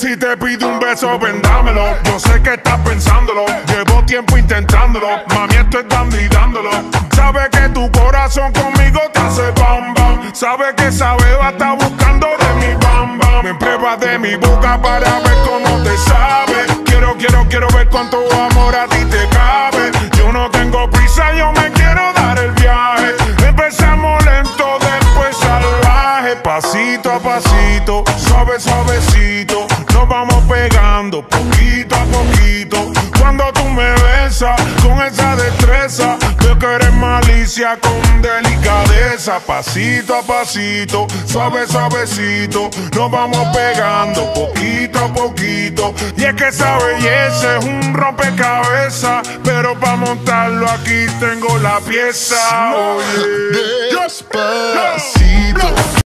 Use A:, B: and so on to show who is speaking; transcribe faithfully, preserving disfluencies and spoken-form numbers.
A: Si te pido un beso, vendámelo. Yo sé que estás pensándolo. Llevo tiempo intentándolo. Mami, estoy dando y dándolo. Sabe que tu corazón conmigo te hace bam bam. Sabe que esa beba está buscando de mi bam bam. Me pruebas de mi boca para ver cómo te sabe. Quiero, quiero, quiero ver cuánto amor a ti te cabe. Yo no tengo prisa, yo me quiero dar el viaje. Empezamos lento, después salvaje. Pasito a pasito, suave, suavecito. Nos vamos pegando poquito a poquito. Cuando tú me besas con esa destreza, veo que eres malicia con delicadeza. Pasito a pasito, suave, suavecito. Nos vamos pegando poquito a poquito. Y es que esa belleza es un rompecabezas, pero para montarlo aquí tengo la pieza. Oye,
B: Despacito.